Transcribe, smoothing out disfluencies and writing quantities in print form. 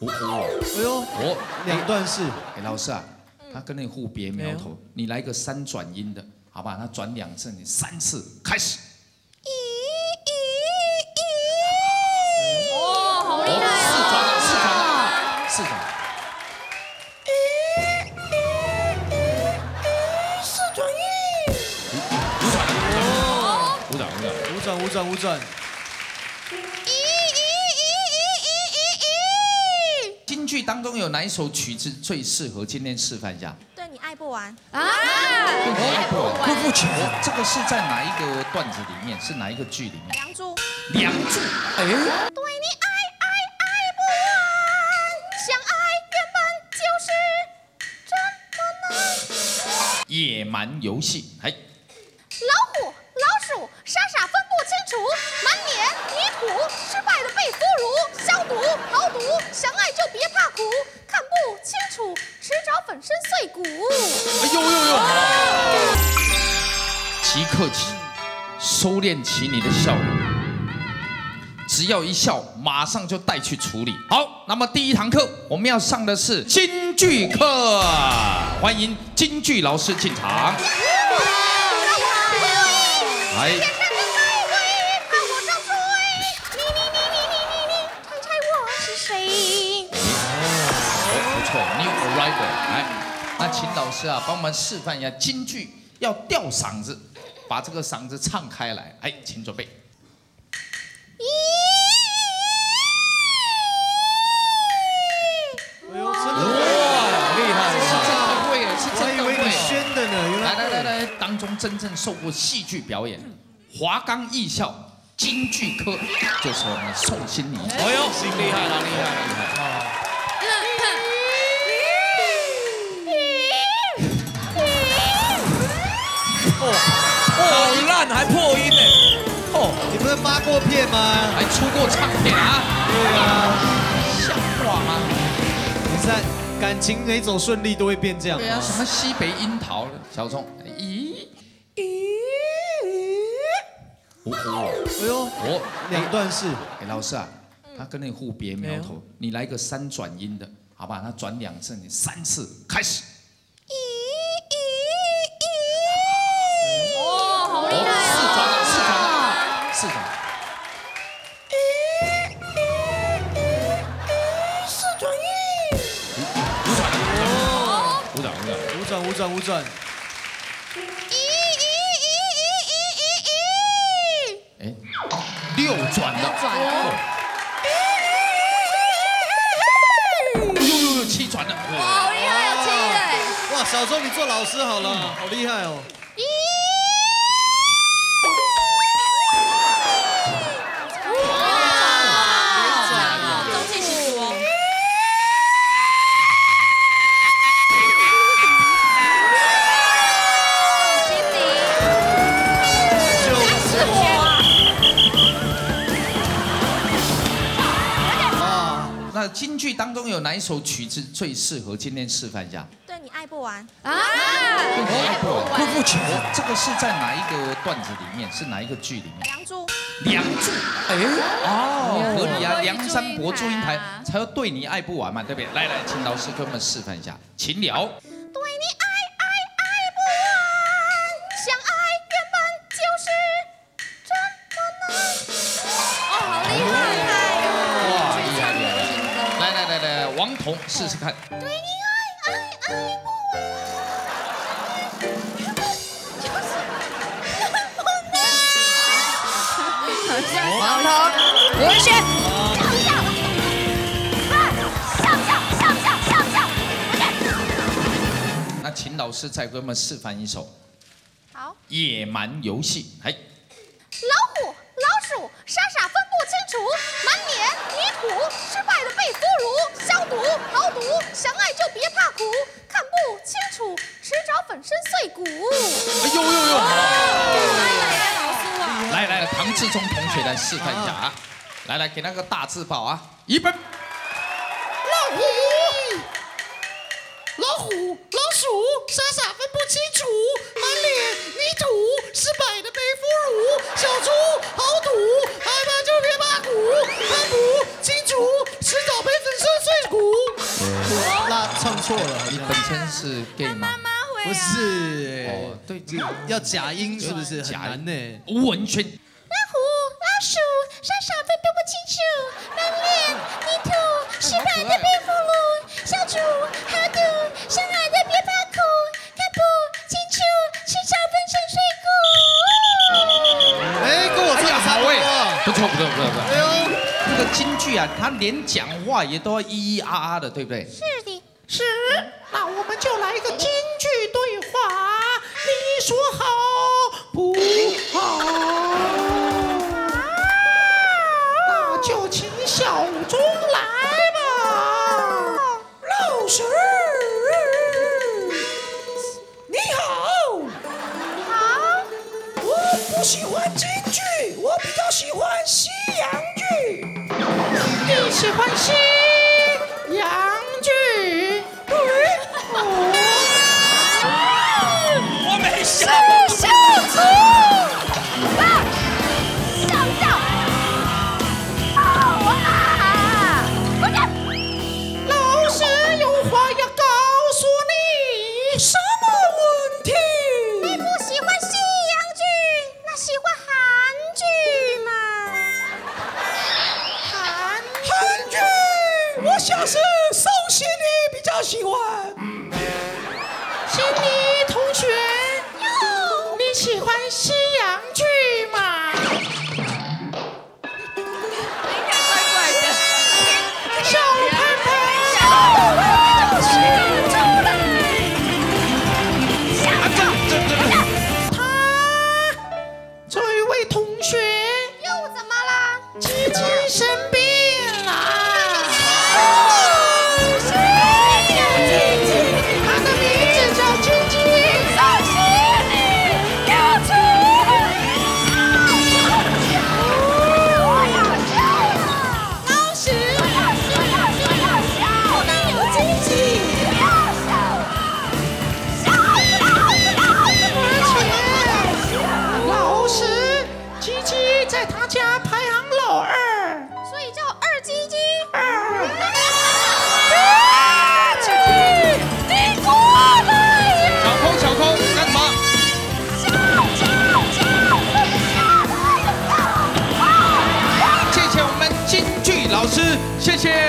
哎呦，两段式。 哎，老师啊，他跟那互别苗头，你来个3转音的，好吧？他转2次，你3次开始。 哦，好厉害啊 ！4转。 4转音。 5转。 京剧当中有哪一首曲子最适合今天示范一下？ 对你爱不完啊！对你爱不完，辜负情人，这个是在哪一个段子里面？是哪一个剧里面？ 梁祝。 梁祝，哎。 对你爱不完，相爱原本就是这么难。 野蛮游戏，哎。 老虎、老鼠傻傻分不清楚，满脸泥土，失败的被俘虏，消毒、豪赌，相爱就别怕苦，看不清楚，迟早粉身碎骨。 哎呦！即刻起，收敛起你的笑容。只要一笑，马上就带去处理。好，那么第一堂课我们要上的是京剧课，欢迎京剧老师进场。来。 天上的玫瑰把我照吹，你，猜我是谁？ 不错 ，New Arrival。来，那请老师啊帮我们示范一下京剧要吊嗓子，把这个嗓子唱开来。哎，请准备。来，当中真正受过戏剧表演、华冈艺校京剧科，就是我们宋欣妮。 哎呦，厉害了！ 好烂，还破音呢！ 哦，你不是发过片吗？ 还出过唱片啊？ 对啊， 像话吗？ 你在感情没走顺利都会变这样。 对啊，什么西北樱桃，小钟，咦？ 哎呦，两段式。 哎，老师啊，他跟那互别苗头，你来个3转音的，好吧？他转2次，你3次开始。 哦，好厉害啊 ！4转。 4转音。 5转。 哎，6转了。呦，7转了。 好厉害，有7哎！ 哇，小钟你做老师好了，好厉害哦。 那京剧当中有哪一首曲子最适合今天示范一下？ 对你爱不完啊！对你爱不完，辜负情人，这个是在哪一个段子里面？是哪一个剧里面？ 梁祝。 梁祝，哎，哦，合理啊，梁山伯祝英台才要对你爱不完嘛，对不对？来，请老师给我们示范一下，请聊。 对你爱不完，相爱原本就是这么难。哦，好厉害哦！ 哇，厉害！来，王彤试试看。 对你爱不完，就是这么难。王彤，回去。 那请老师再给我们示范一首。 好。 野蛮游戏，哎。 老虎、老鼠傻傻分不清楚，满脸泥土，失败的被俘虏，消毒、豪赌，相爱就别怕苦，看不清楚，迟早粉身碎骨。 哎呦！ 老苏啊！ 来，唐志忠同学来示范一下啊！来，给那个大字报啊，一本。 老虎、老鼠傻傻分不清楚，满脸泥土，失败的被俘虏，小猪豪赌，害怕就别怕苦，看不清楚，迟早被粉身碎骨。 错了， 你本身是 gay 吗？ 不是？ 哦，对， 要假音是不是很难呢？ 吴文轩。 老虎、老鼠，傻傻分辨不清楚，满脸泥土，失败的被俘虏，小猪、好赌，相爱的别怕苦，看不清楚，吃草分成水果。 哎，跟我唱的差不多啊。 不错不错不错不错。 哎呦， 这个京剧啊，他连讲话也都要咿咿啊啊的，对不对？ 是的， 是，那我们就来一个京剧对话，你说好不好？那就请小钟来吧。老师，你好。 你好， 我不喜欢京剧，我比较喜欢西洋剧。你喜欢西洋剧？对。 我没想是小猪，啊，笑笑，好啊，快点。 老师有话要告诉你，什么问题？ 你不喜欢西洋剧，那喜欢韩剧吗？ 韩剧，我想是宋心理比较喜欢。心理同学，你喜欢西洋剧吗？小潘潘，这一位同学又怎么了？ 鸡鸡生病了。他的名字叫鸡鸡。老师，你有鸡鸡。老师，鸡鸡在他家排行老二。 所以叫二鸡鸡。你过来！ 小空干什么？谢谢我们京剧老师，谢谢。